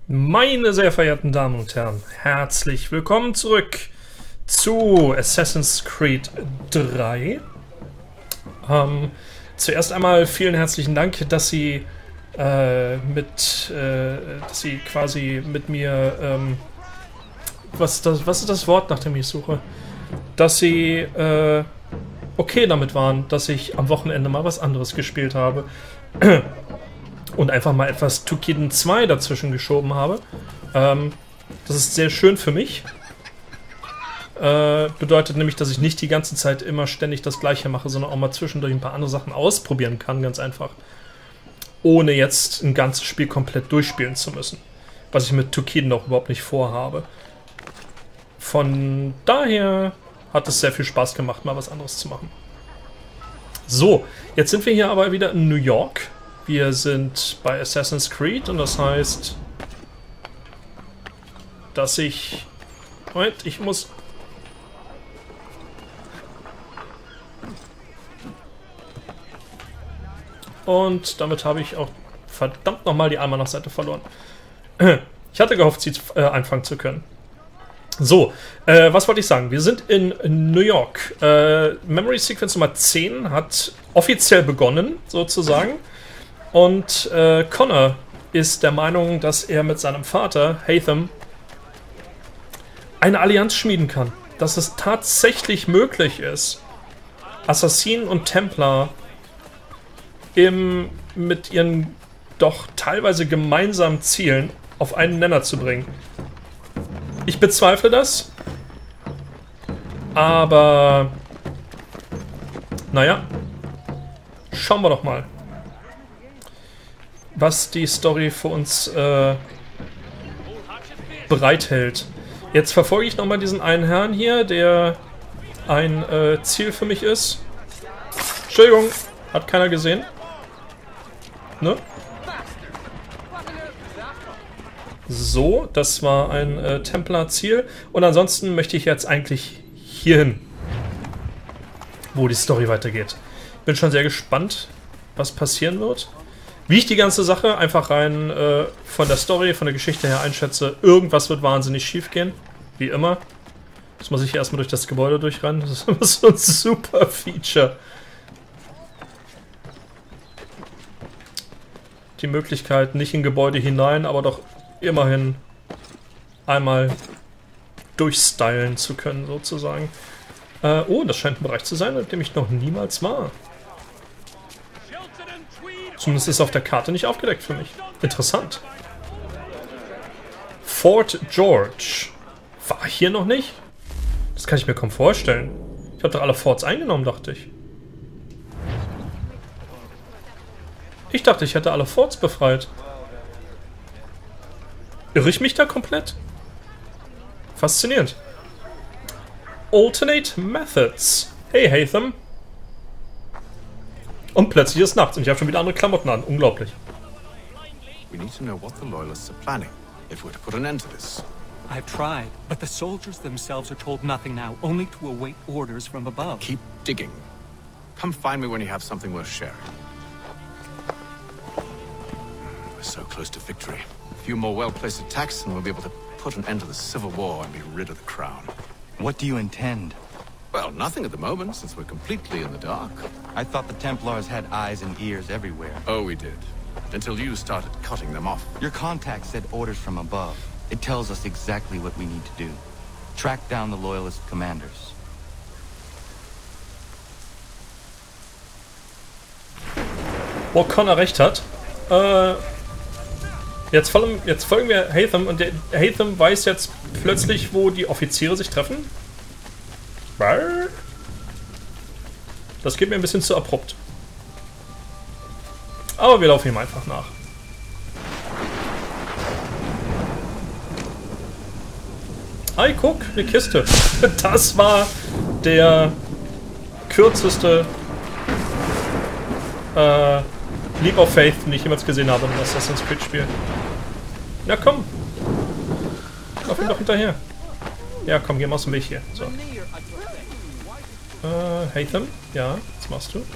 Meine sehr verehrten Damen und Herren, herzlich willkommen zurück zu Assassin's Creed 3. Zuerst einmal vielen herzlichen Dank, dass Sie quasi mit mir, was ist das Wort, nach dem ich suche? Dass Sie okay damit waren, dass ich am Wochenende mal was anderes gespielt habe. Und einfach mal etwas Toukiden 2 dazwischen geschoben habe. Das ist sehr schön für mich. Bedeutet nämlich, dass ich nicht die ganze Zeit immer ständig das Gleiche mache, sondern auch mal zwischendurch ein paar andere Sachen ausprobieren kann, ganz einfach. Ohne jetzt ein ganzes Spiel komplett durchspielen zu müssen. Was ich mit Toukiden auch überhaupt nicht vorhabe. Von daher hat es sehr viel Spaß gemacht, mal was anderes zu machen. So, jetzt sind wir hier aber wieder in New York. Wir sind bei Assassin's Creed und das heißt, dass ich... Moment, ich muss... Und damit habe ich auch verdammt nochmal die Almanach-Seite verloren. Ich hatte gehofft, sie einfangen zu können. So, was wollte ich sagen? Wir sind in New York. Memory Sequence Nummer 10 hat offiziell begonnen, sozusagen. Und Connor ist der Meinung, dass er mit seinem Vater, Haytham, eine Allianz schmieden kann. Dass es tatsächlich möglich ist, Assassinen und Templer mit ihren doch teilweise gemeinsamen Zielen auf einen Nenner zu bringen. Ich bezweifle das. Aber naja, schauen wir doch mal, was die Story für uns bereithält. Jetzt verfolge ich nochmal diesen einen Herrn hier, der ein Ziel für mich ist. Entschuldigung, hat keiner gesehen. Ne? So, das war ein Templar-Ziel. Und ansonsten möchte ich jetzt eigentlich hierhin, wo die Story weitergeht. Bin schon sehr gespannt, was passieren wird. Wie ich die ganze Sache einfach rein von der Story, von der Geschichte her einschätze, irgendwas wird wahnsinnig schief gehen. Wie immer. Jetzt muss ich hier erstmal durch das Gebäude durchrennen. Das ist immer so ein super Feature. Die Möglichkeit, nicht in Gebäude hinein, aber doch immerhin einmal durchstylen zu können, sozusagen. Oh, das scheint ein Bereich zu sein, in dem ich noch niemals war. Zumindest ist auf der Karte nicht aufgedeckt für mich. Interessant. Fort George. War hier noch nicht? Das kann ich mir kaum vorstellen. Ich habe doch alle Forts eingenommen, dachte ich. Ich dachte, ich hätte alle Forts befreit. Irre ich mich da komplett? Faszinierend. Alternate Methods. Hey, Haytham. Und plötzlich ist nachts und ich habe schon wieder andere Klamotten an. Unglaublich. We need to know what the Loyalists are planning if we're to put an end to this. I've tried, but the soldiers themselves are told nothing now, only to await orders from above. Keep digging. Come find me when you have something worth sharing. We're so close to victory. A few more well-placed attacks and we'll be able to put an end to the civil war and be rid of the crown. What do you intend? Well, nothing at the moment, since we're completely in the dark. I thought the Templars had eyes and ears everywhere. Oh, we did. Until you started cutting them off. Your contact said orders from above. It tells us exactly what we need to do. Track down the Loyalist commanders. Wo Connor recht hat. Jetzt folgen wir Haytham und der Haytham weiß jetzt plötzlich, wo die Offiziere sich treffen. Das geht mir ein bisschen zu abrupt. Aber wir laufen ihm einfach nach. Hey, guck, eine Kiste. Das war der kürzeste Leap of Faith, den ich jemals gesehen habe in einem Assassin's Creed Spiel. Na komm. Lauf ihm doch hinterher. Ja, komm, geh mal aus dem Weg hier. So. Haytham? Ja, was machst du?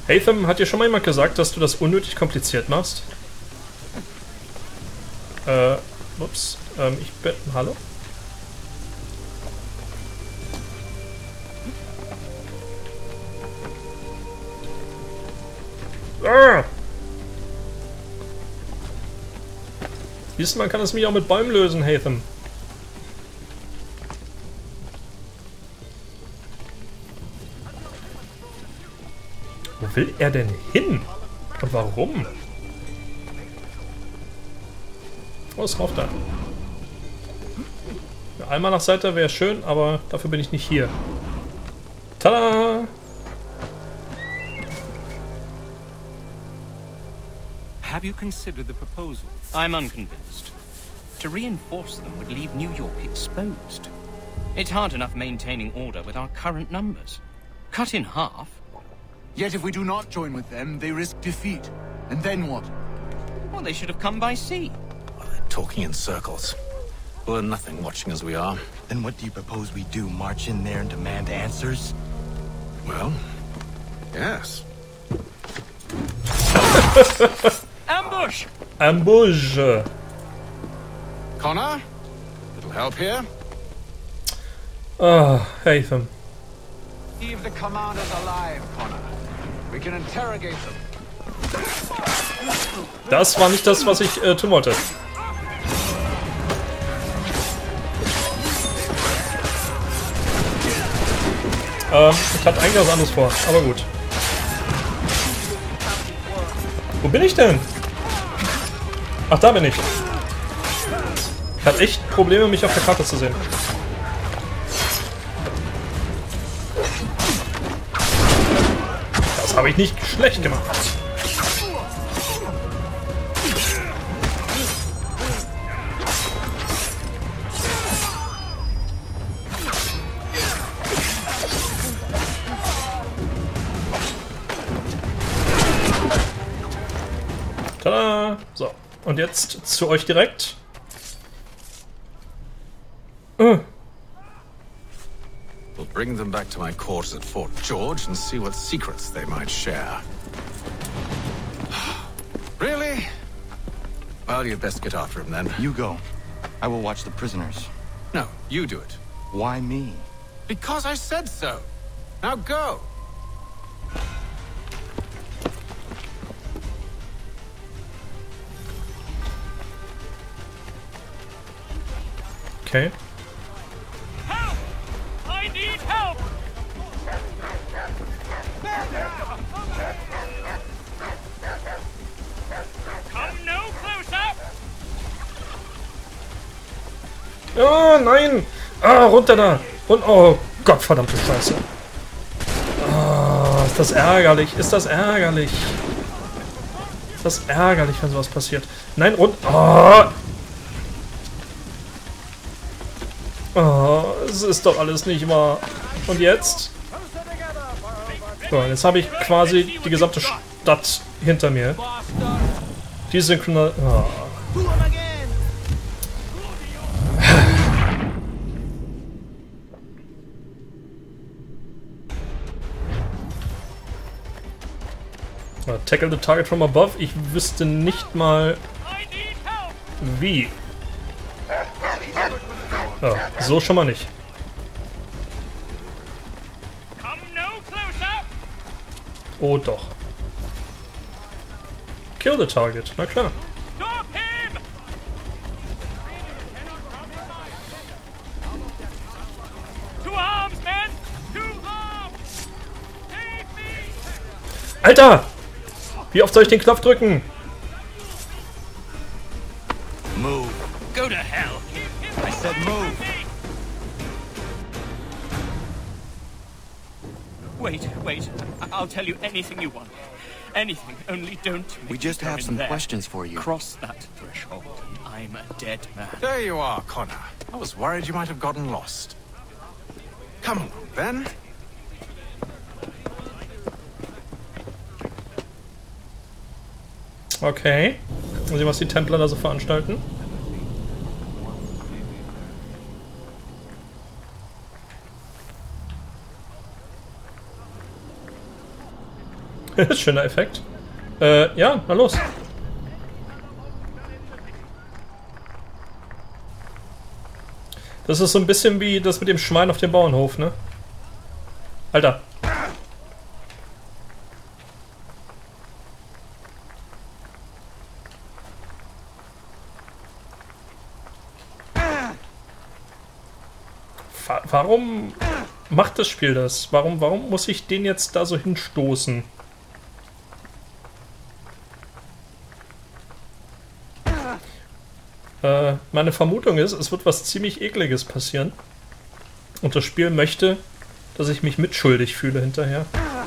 Haytham, hat dir schon mal jemand gesagt, dass du das unnötig kompliziert machst? Ups. Ich bin... Hallo? Ah! Siehst du, man kann es mich auch mit Bäumen lösen, Haytham. Wo will er denn hin? Und warum? Oh, ist rauf da. Ja, einmal nach Seite wäre schön, aber dafür bin ich nicht hier. Tada! Have you considered the proposal? I'm unconvinced. To reinforce them would leave New York exposed. It's hard enough maintaining order with our current numbers. Cut in half. Yet if we do not join with them, they risk defeat. And then what? Well, they should have come by sea. They're talking in circles. We'll learn nothing watching as we are. Then what do you propose we do? March in there and demand answers? Well, yes. Ambush! Ambush! Connor? Little help here? Ah, Haytham. Leave the commanders alive, Connor. We can interrogate them. Das war nicht das, was ich tun wollte. Ich hatte eigentlich was anderes vor, aber gut. Wo bin ich denn? Ach, da bin ich. Ich hatte echt Probleme, mich auf der Karte zu sehen. Das habe ich nicht schlecht gemacht. Tada! So, und jetzt zu euch direkt. We'll bring them back to my quarters at Fort George and see what secrets they might share. Really? Well, you'd best get after him then. You go. I will watch the prisoners. No, you do it. Why me? Because I said so. Now go. Okay. Help! I need help! Come no closer! Oh nein! Ah, runter da! Und oh Gott, verdammte Scheiße. Ah, ist das ärgerlich, ist das ärgerlich. Ist das ärgerlich, wenn sowas passiert. Nein, runter! Oh, es ist doch alles nicht wahr. Und jetzt? So, jetzt habe ich quasi die gesamte Stadt hinter mir. Die Synchronal... Oh. Tackle the target from above. Ich wüsste nicht mal wie. Oh, so schon mal nicht. Oh doch. Kill the target, na klar. Alter! Wie oft soll ich den Knopf drücken? Move. Go to hell! I said move. Wait. I'll tell you anything you want. Anything, only don't make We just me go have in some there. questions for you. Cross that threshold, and I'm a dead man. There you are, Connor. I was worried you might have gotten lost. Come along, then. Okay. Mal sehen, was die Templer da so veranstalten. Schöner Effekt. Ja, na los. Das ist so ein bisschen wie das mit dem Schwein auf dem Bauernhof, ne? Alter. Warum macht das Spiel das? Warum muss ich den jetzt da so hinstoßen? Meine Vermutung ist, es wird was ziemlich Ekliges passieren. Und das Spiel möchte, dass ich mich mitschuldig fühle hinterher.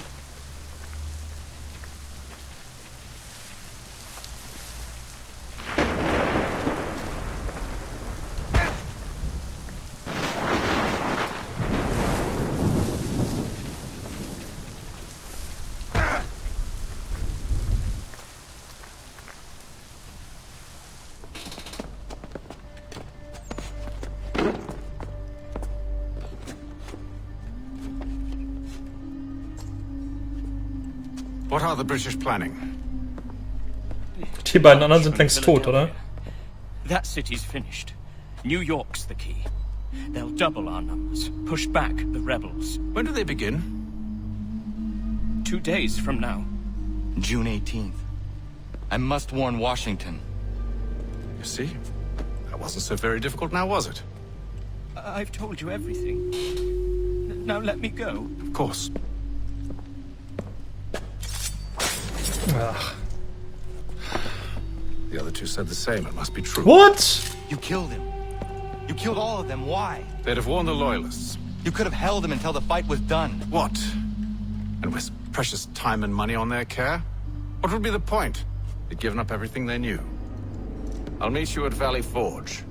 What are the British planning? Die beiden anderen sind längst tot, oder? That city's finished. New York's the key. They'll double our numbers, push back the rebels. When do they begin? 2 days from now. June 18th. I must warn Washington. You see? That wasn't so very difficult now, was it? I've told you everything. Now let me go. Of course. Ach. The other two said the same. It must be true. What? You killed him. You killed all of them. Why? They'd have warned the Loyalists. You could have held him until the fight was done. What? And waste precious time and money on their care? What would be the point? They'd given up everything they knew. I'll meet you at Valley Forge.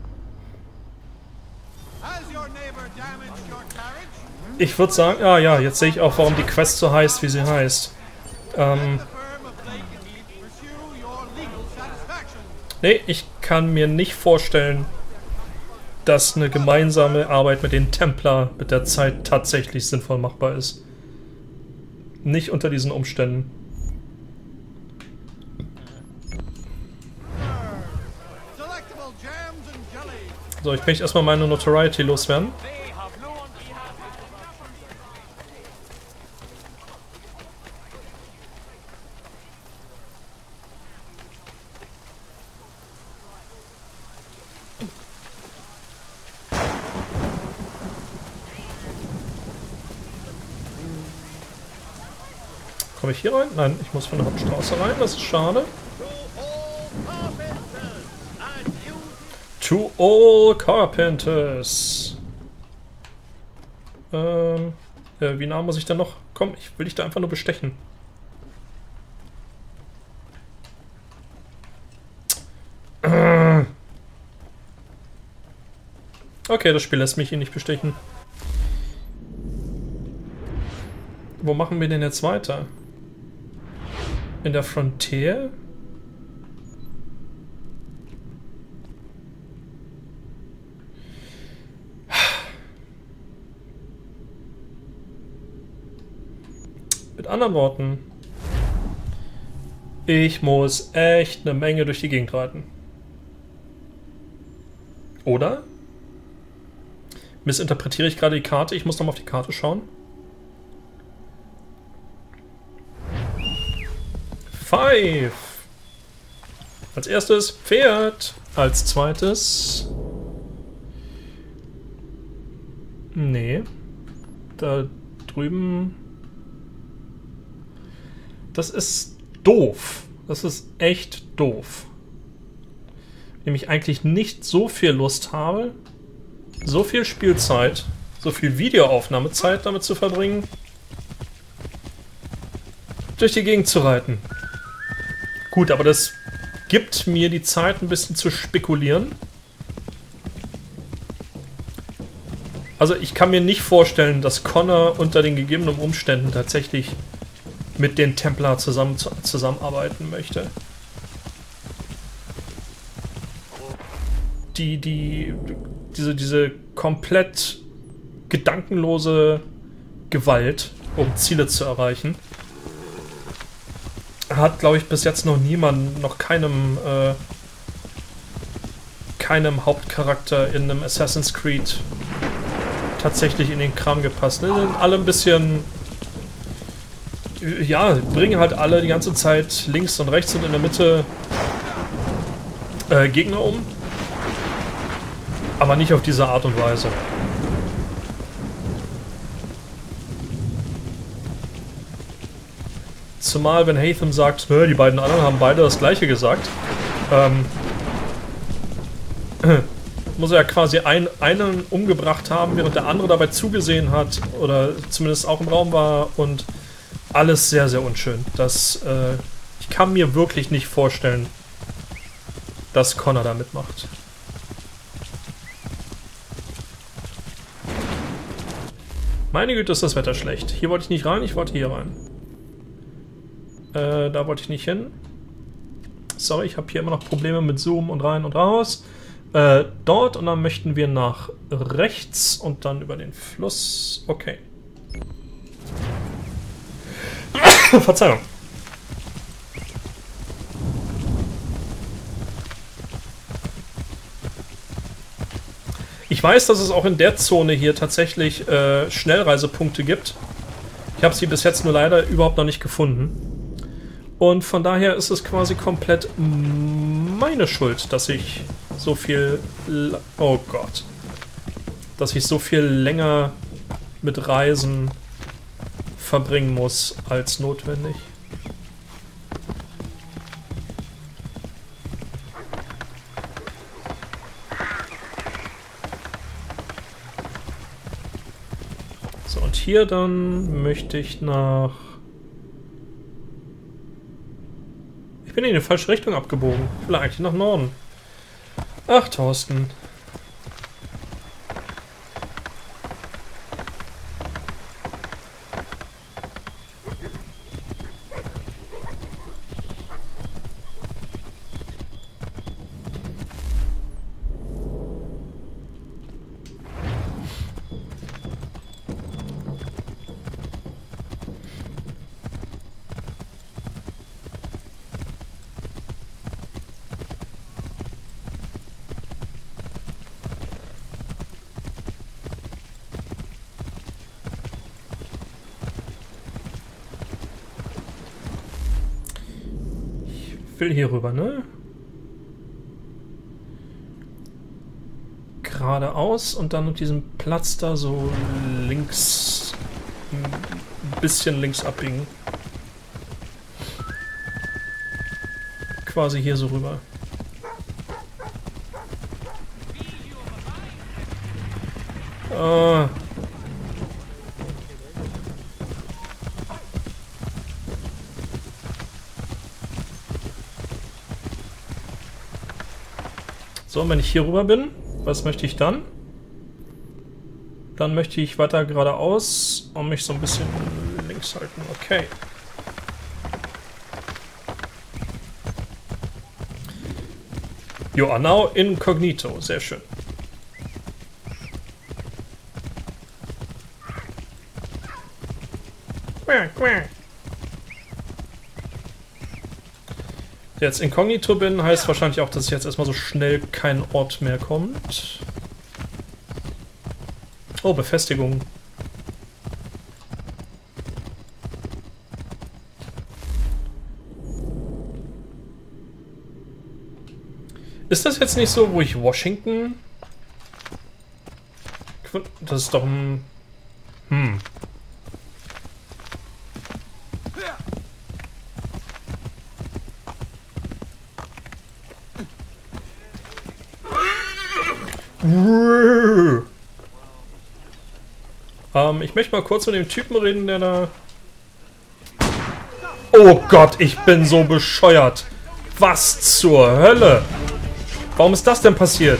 Has your neighbor damaged your carriage? Ich würde sagen, ja, jetzt sehe ich auch, warum die Quest so heißt, wie sie heißt. The firm of Blake and Heath pursue your legal satisfaction. Nee, ich kann mir nicht vorstellen, dass eine gemeinsame Arbeit mit den Templar mit der Zeit tatsächlich sinnvoll machbar ist. Nicht unter diesen Umständen. Delectable jams and jellies. So, ich möchte erstmal meine Notoriety loswerden. Komme ich hier rein? Nein, ich muss von der Hauptstraße rein, das ist schade. To all carpenters. Wie nah muss ich denn noch? Komm, ich will dich da einfach nur bestechen. Okay, das Spiel lässt mich hier nicht bestechen. Wo machen wir denn jetzt weiter? In der Frontier? Mit anderen Worten, ich muss echt eine Menge durch die Gegend reiten. Oder? Missinterpretiere ich gerade die Karte? Ich muss nochmal auf die Karte schauen. 5. Als erstes Pferd. Als zweites... Nee. Da drüben... Das ist doof. Das ist echt doof. Indem ich eigentlich nicht so viel Lust habe, so viel Spielzeit, so viel Videoaufnahmezeit damit zu verbringen, durch die Gegend zu reiten. Gut, aber das gibt mir die Zeit, ein bisschen zu spekulieren. Also ich kann mir nicht vorstellen, dass Connor unter den gegebenen Umständen tatsächlich mit den Templar zusammenarbeiten möchte. Diese komplett gedankenlose Gewalt, um Ziele zu erreichen, hat, glaube ich, bis jetzt noch niemand, noch keinem Hauptcharakter in einem Assassin's Creed tatsächlich in den Kram gepasst. Ne? Sind alle ein bisschen... Ja, bringen halt alle die ganze Zeit links und rechts und in der Mitte Gegner um. Aber nicht auf diese Art und Weise. Zumal, wenn Haytham sagt, die beiden anderen haben beide das Gleiche gesagt, muss er ja quasi einen umgebracht haben, während der andere dabei zugesehen hat oder zumindest auch im Raum war und alles sehr, sehr unschön. Ich kann mir wirklich nicht vorstellen, dass Connor da mitmacht. Meine Güte, ist das Wetter schlecht. Hier wollte ich nicht rein, ich wollte hier rein. Da wollte ich nicht hin. Sorry, ich habe hier immer noch Probleme mit Zoom und rein und raus. Dort und dann möchten wir nach rechts und dann über den Fluss. Okay. Verzeihung. Ich weiß, dass es auch in der Zone hier tatsächlich Schnellreisepunkte gibt. Ich habe sie bis jetzt nur leider überhaupt noch nicht gefunden. Und von daher ist es quasi komplett meine Schuld, dass ich so viel... Oh Gott. Dass ich so viel länger mit Reisen verbringen muss als notwendig. So, und hier dann möchte ich nach... Ich bin in die falsche Richtung abgebogen. Ich will eigentlich nach Norden. Ach, Thorsten. Will hier rüber, ne? Geradeaus und dann mit diesem Platz da so links, ein bisschen links abbiegen. Quasi hier so rüber. So, und wenn ich hier rüber bin, was möchte ich dann? Dann möchte ich weiter geradeaus und mich so ein bisschen links halten. Okay. You are now incognito. Sehr schön. Jetzt inkognito bin, heißt wahrscheinlich auch, dass jetzt erstmal so schnell kein Ort mehr kommt. Oh, Befestigung. Ist das jetzt nicht so, wo ich Washington... Das ist doch ein... ich möchte mal kurz mit dem Typen reden, der da... Oh Gott, ich bin so bescheuert. Was zur Hölle? Warum ist das denn passiert?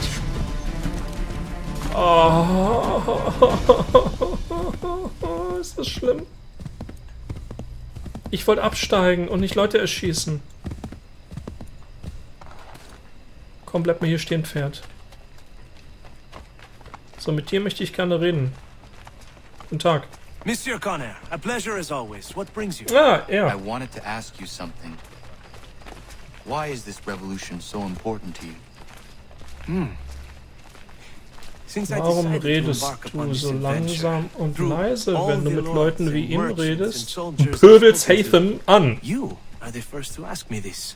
Oh, ist das schlimm? Ich wollte absteigen und nicht Leute erschießen. Komm, bleib mir hier stehen, Pferd. So, mit dir möchte ich gerne reden. Guten Tag. Monsieur Connor, a pleasure as always. What brings you? Ah, I er. wanted to ask you something. Why is this revolution so important to you? Since I Warum decided to redest embark upon du this so adventure, langsam und through leise, all wenn du the mit lords Leuten wie and ihm merchants and redest? soldiers Pöbelst I've spoken Hatham an. to, you are the first to ask me this.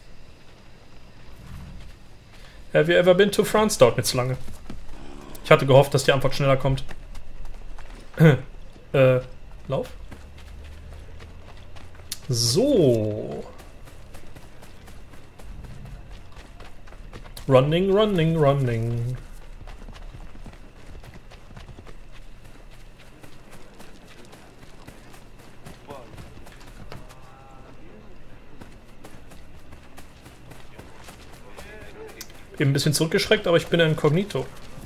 Have you ever been to France? Dauert mir zu lange. Ich hatte gehofft, dass die Antwort schneller kommt. Lauf. So. Running, running, running. Eben ein bisschen zurückgeschreckt, aber ich bin ein Inkognito.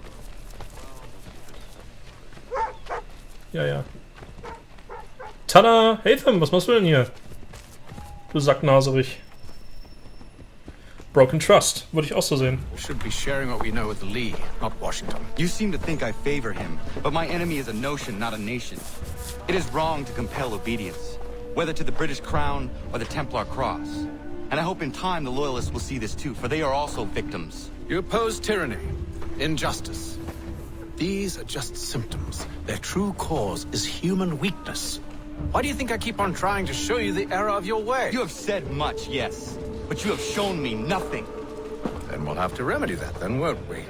Ja, ja. Tada! Hatham, was machst du denn hier? Du Sacknaserich. Broken Trust, würde ich auch so sehen. We should be sharing what we know with Lee, not Washington. You seem to think I favor him, but my enemy is a notion, not a nation. It is wrong to compel obedience, whether to the British Crown or the Templar Cross. And I hope in time the Loyalists will see this too, for they are also victims. You oppose tyranny, injustice. These are just symptoms. Their true cause is human weakness. Why do you think I keep on trying to show you the error of your way? You have said much, yes, but you have shown me nothing. Then we'll have to remedy that, then, won't we?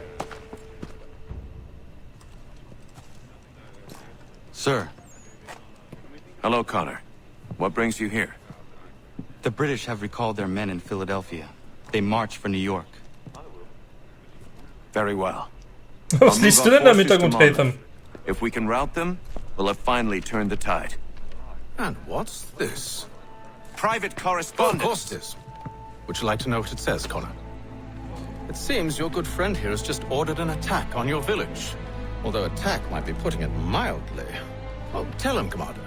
Sir, Hello, Connor. What brings you here? the British have recalled their men in Philadelphia. They march for New York. Very well. Was liest du denn da im Hintergrund, Hatham? If we can rout them, we'll have finally turned the tide. And what's this? Private Of correspondence. course it is. Would you like to know what it says, Connor? It seems your good friend here has just ordered an attack on your village. Although attack might be putting it mildly. Oh, tell him, Commander.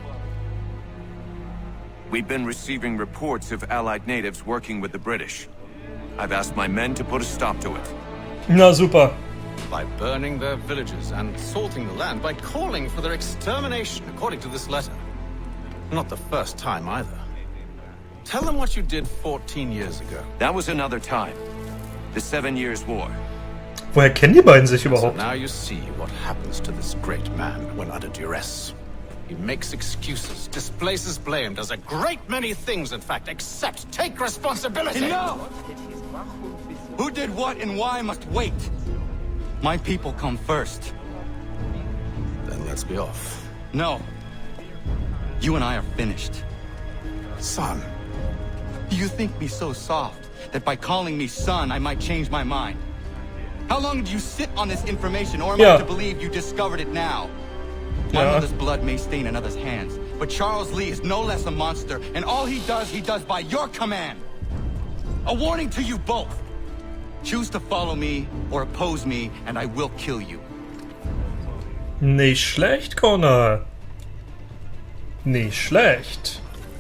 We've been receiving reports of Allied natives working with the British. I've asked my men to put a stop to it. Na super. By burning their villages and salting the land, by calling for their extermination, according to this letter. Not the first time either. Tell them what you did 14 years ago. That was another time. The 7 Years' War. Woher kennen die beiden sich So überhaupt? now you see what happens to this great man when under duress. He makes excuses, displaces blame, does a great many things, in fact, except take responsibility. No! Who did what and why must wait. My people come first. Then let's be off. No. You and I are finished. Son, You think me so soft that by calling me son, I might change my mind? How long did you sit on this information, or am Yeah. I to believe you discovered it now? My Yeah. mother's blood may stain another's hands, but Charles Lee is no less a monster, and all he does by your command. A warning to you both. Choose to follow me or oppose me, and I will kill you. Nicht schlecht, Connor. Nicht schlecht.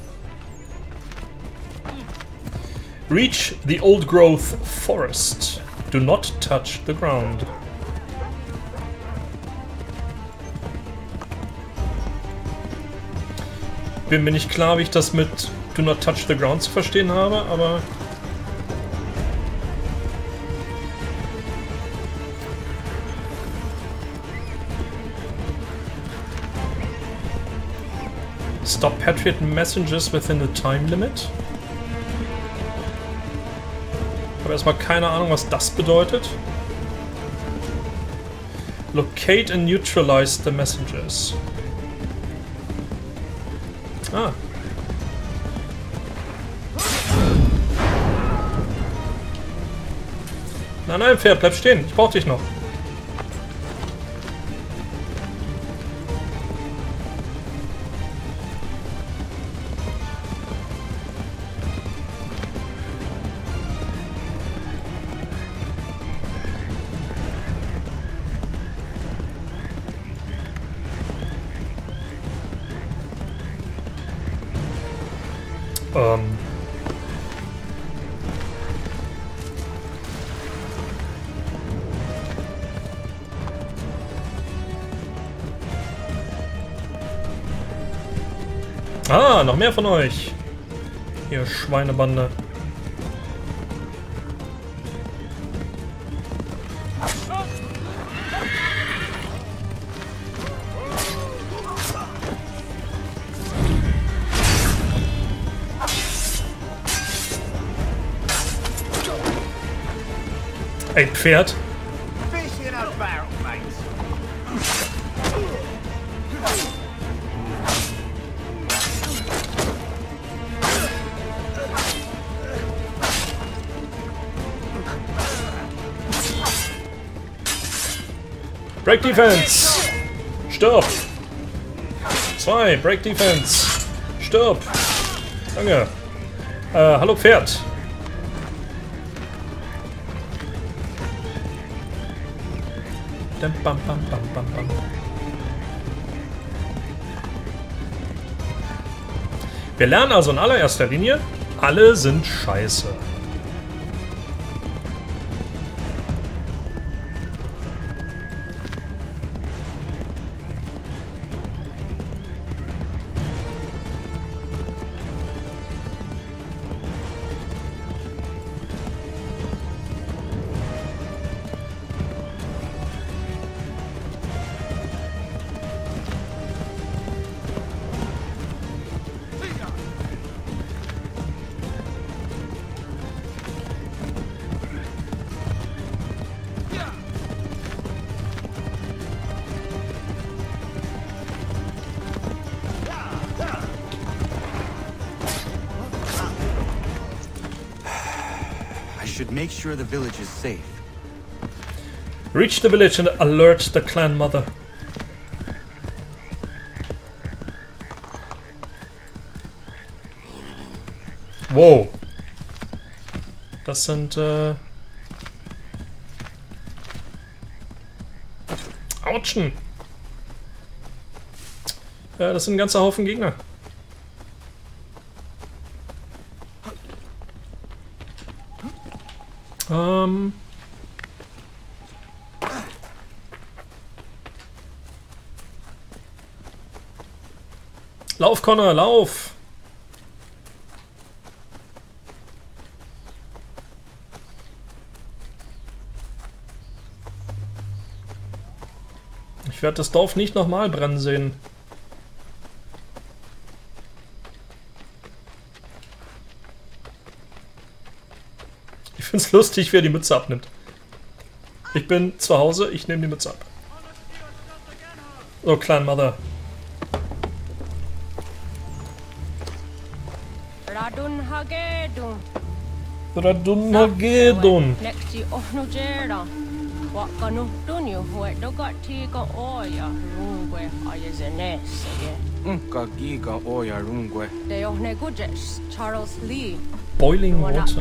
Reach the old growth forest. Do not touch the ground. Bin mir nicht klar, wie ich das mit Do not touch the ground zu verstehen habe, aber... Stop Patriot messages within the time limit. Ich habe erstmal keine Ahnung, was das bedeutet. Locate and neutralize the messages. Ah. Nein, nein, Pferd, bleib stehen. Ich brauch dich noch. Ah, noch mehr von euch. Ihr Schweinebande. Ey, Pferd. Fish in a barrel, mates. Break Defense. Stirb. 2. Break Defense. Stirb. Danke. Hallo Pferd. Bam, bam, bam, bam, bam. Wir lernen also in allererster Linie, alle sind scheiße. Should make sure the village is safe. Reach the village and alert the clan mother. Wow. Das sind Autschen. Das sind ein ganzer Haufen Gegner. Lauf, Connor, lauf! Ich werde das Dorf nicht nochmal brennen sehen. Ich finde es lustig, wie er die Mütze abnimmt. Ich bin zu Hause, ich nehme die Mütze ab. Oh, Clan Mother. Radunhagedon. Boiling water.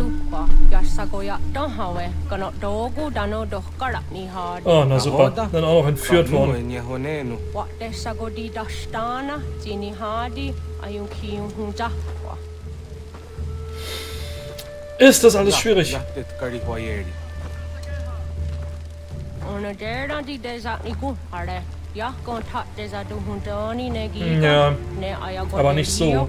Oh, na super. Dann auch noch entführt worden. Ist das alles schwierig? Ja, aber nicht so.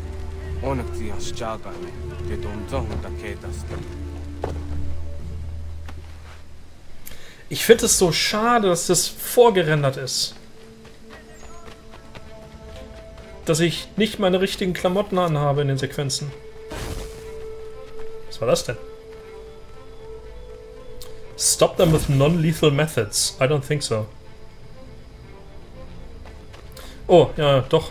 Ich finde es so schade, dass das vorgerendert ist. Dass ich nicht meine richtigen Klamotten anhabe in den Sequenzen. Was war das denn? Stop them with non-lethal methods. I don't think so. Oh, ja, doch.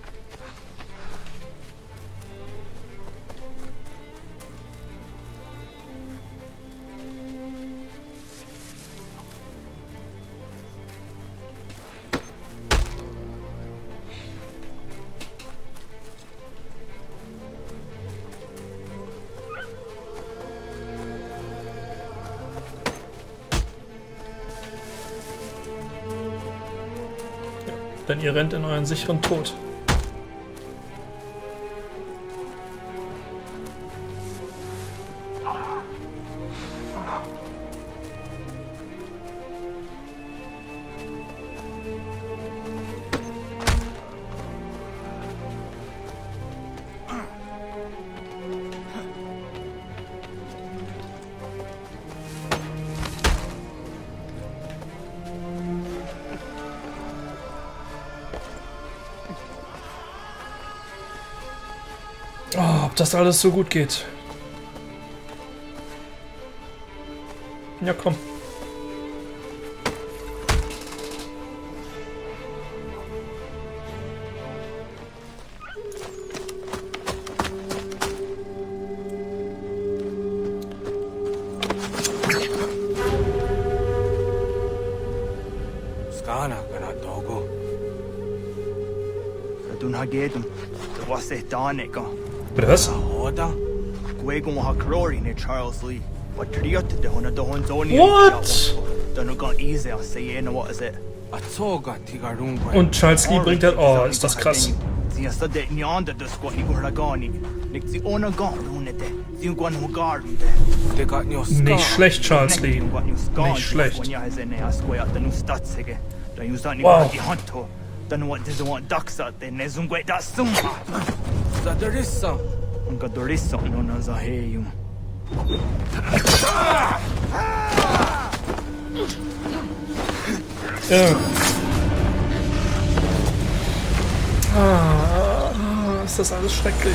Denn ihr rennt in euren sicheren Tod. Oh, ob das alles so gut geht. Ja, komm. Bitte was? What? Und Charles Lee bringt das... Oh, ist das krass. Nicht schlecht, Charles Lee. Nicht schlecht. Wow. Ja. Ist das alles schrecklich.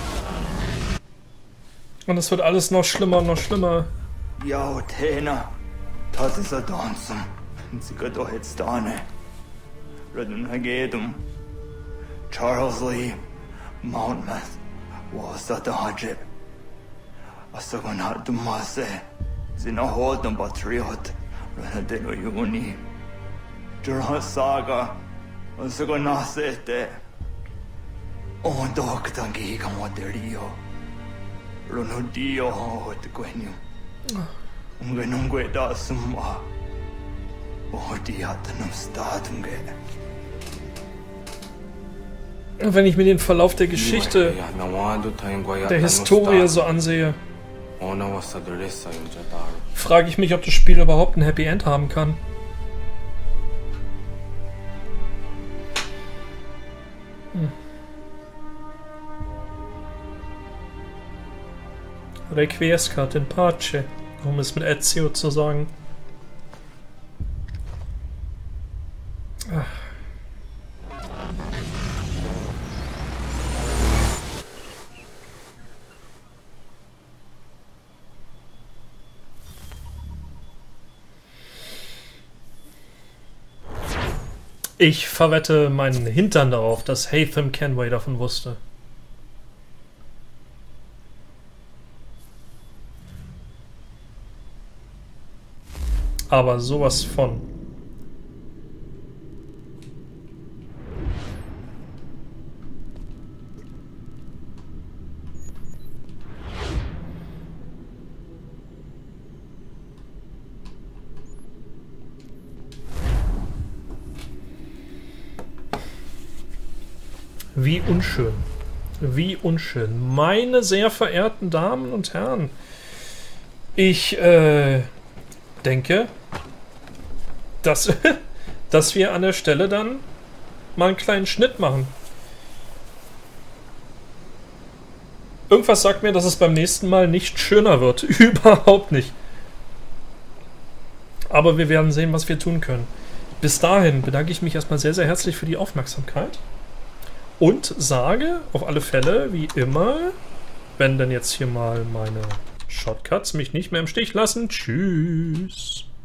Und es wird alles noch schlimmer und noch schlimmer. Ja, Tena. Das ist ein Dansum. Sie geht doch jetzt da ne. Redden Hagedum. Charles Lee. Mountmouth. Was that the Hajib? Asagonat Dumase. Zinahod and Patriot. Renadeno Yuni. Jurha Saga. Asagonasete. Oh, Doctor Giga Moderio. Ronodio Hot Gwenum. Ungenungue da Summa. Oh, die hatten am Statunge. Wenn ich mir den Verlauf der Geschichte, der Historie so ansehe, frage ich mich, ob das Spiel überhaupt ein Happy End haben kann. Requiescat in pace, um es mit Ezio zu sagen. Ach. Ich verwette meinen Hintern darauf, dass Haytham Kenway davon wusste. Aber sowas von. Wie unschön. Wie unschön. Meine sehr verehrten Damen und Herren. Ich denke, dass wir an der Stelle dann mal einen kleinen Schnitt machen. Irgendwas sagt mir, dass es beim nächsten Mal nicht schöner wird. Überhaupt nicht. Aber wir werden sehen, was wir tun können. Bis dahin bedanke ich mich erstmal sehr, sehr herzlich für die Aufmerksamkeit. Und sage auf alle Fälle, wie immer, wenn dann jetzt hier mal meine Shortcuts mich nicht mehr im Stich lassen. Tschüss.